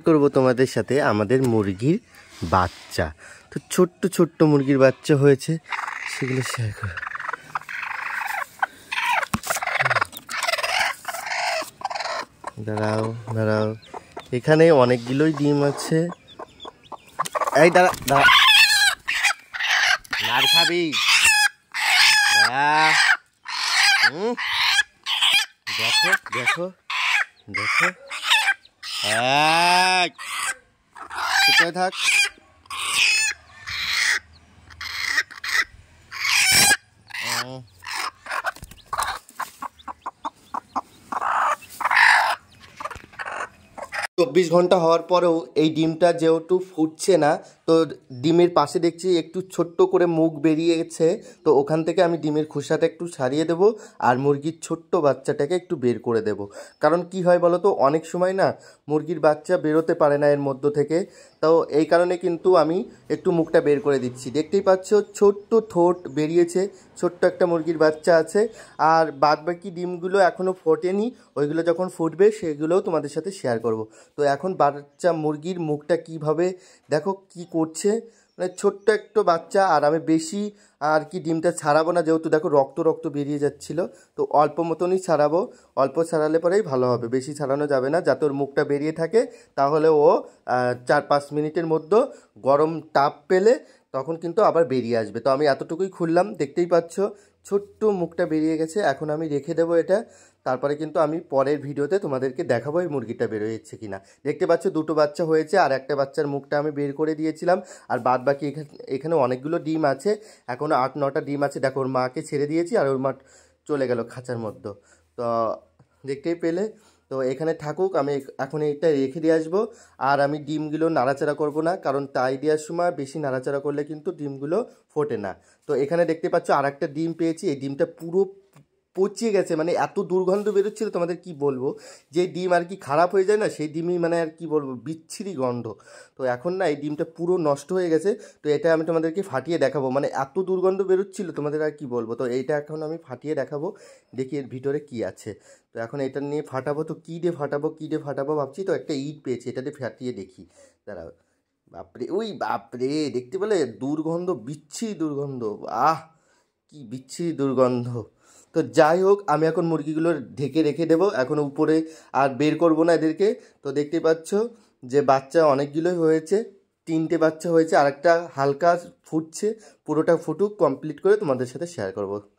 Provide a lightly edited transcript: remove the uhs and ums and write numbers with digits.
করব তোমাদের সাথে আমাদের মুরগির বাচ্চা। তো ছোট্ট ছোট্ট মুরগির বাচ্চা হয়েছে, সেগুলো শেয়ার করব। দাঁড়াও দাঁড়াও, এখানে অনেকগুলোই ডিম আছে। এই দাঁড়া দাঁড়া, মার খাবি। দেখো দেখো দেখো, কোথায় থাক। 24 ঘন্টা হওয়ার পরেও এই ডিমটা যেহেতু ফুটছে না, তো ডিমের পাশে দেখছি একটু ছোট্ট করে মুখ বেরিয়েছে। তো ওখান থেকে আমি ডিমের খোসাটা একটু ছাড়িয়ে দেব আর মুরগির ছোট্ট বাচ্চাটাকে একটু বের করে দেব। কারণ কি হয় বলো তো, অনেক সময় না মুরগির বাচ্চা বেরোতে পারে না এর মধ্য থেকে। তো এই কারণে কিন্তু আমি একটু মুখটা বের করে দিচ্ছি। দেখতেই পাচ্ছ ছোট্ট ঠোঁট বেরিয়েছে, ছোট্ট একটা মুরগির বাচ্চা আছে। আর বাদবাকি ডিমগুলো এখনও ফোটেনি, ওইগুলো যখন ফুটবে সেগুলোও তোমাদের সাথে শেয়ার করব। তো এখন বাচ্চা মুরগির মুখটা কিভাবে দেখো কি করছে, মানে ছোট্ট একটা বাচ্চা। আর আমি বেশি আর কি ডিমটা ছাড়াবো না, যেহেতু দেখো রক্ত রক্ত বেরিয়ে যাচ্ছিল। তো অল্প মতনই ছাড়াবো, অল্প ছাড়ালে পরেই ভালো হবে, বেশি ছাড়ানো যাবে না। যাতে ওর মুখটা বেরিয়ে থাকে, তাহলে ও 4-5 মিনিটের মধ্যে গরম তাপ পেলে তখন কিন্তু আবার বেরিয়ে আসবে। তো আমি এতটুকুই খুললাম, দেখতেই পাচ্ছ ছোট্ট মুখটা বেরিয়ে গেছে। এখন আমি রেখে দেবো এটা, তারপরে কিন্তু আমি পরের ভিডিওতে তোমাদেরকে দেখাবো এই মুরগিটা বেরোচ্ছে কিনা। দেখতে পাচ্ছ দুটো বাচ্চা হয়েছে, আর একটা বাচ্চার মুখটা আমি বের করে দিয়েছিলাম। আর বাদ বাকি এখানে অনেকগুলো ডিম আছে, এখনও 8-9টা ডিম আছে। দেখো ওর মাকে ছেড়ে দিয়েছি আর ওর মা চলে গেল খাঁচার মধ্যে। তো দেখতেই পেলে, তো এখানে থাকুক, আমি এখন এইটা রেখে দিয়ে আসবো। আর আমি ডিমগুলো নাড়াচাড়া করব না, কারণ তাই দেওয়ার সময় বেশি নাড়াচাড়া করলে কিন্তু ডিমগুলো ফোটে না। তো এখানে দেখতে পাচ্ছ আর একটা ডিম পেয়েছি, এই ডিমটা পুরো পচিয়ে গেছে, মানে এত দুর্গন্ধ বেরোচ্ছিল তোমাদের কি বলবো। যে ডিম আর কি খারাপ হয়ে যায় না, সেই ডিমই মানে আর কি বলবো, বিচ্ছিরি গন্ধ। তো এখন না এই ডিমটা পুরো নষ্ট হয়ে গেছে। তো এটা আমি তোমাদেরকে ফাটিয়ে দেখাবো, মানে এত দুর্গন্ধ বেরোচ্ছিল তোমাদের আর কি বলবো। তো এইটা এখন আমি ফাটিয়ে দেখাবো, দেখি এর ভিতরে কি আছে। তো এখন এটা নিয়ে ফাটাবো, তো কী দিয়ে ফাটাবো কী দিয়ে ফাটাবো ভাবছি। তো একটা ইট পেয়েছি, এটা দিয়ে ফাটিয়ে দেখি। দাঁড়াও, বাপরে ওই বাপরে, দেখতে পেলে দুর্গন্ধ, বিচ্ছিরি দুর্গন্ধ। আহ কি বিচ্ছিরি দুর্গন্ধ। তো যাই হোক, আমি এখন মুরগিগুলো ঢেকে রেখে দেবো, এখন উপরে আর বের করব না এদেরকে। তো দেখতে পাচ্ছ যে বাচ্চা অনেকগুলোই হয়েছে, 3টে বাচ্চা হয়েছে, আর একটা হালকা ফুটছে। পুরোটা ফুটুক, কমপ্লিট করে তোমাদের সাথে শেয়ার করব।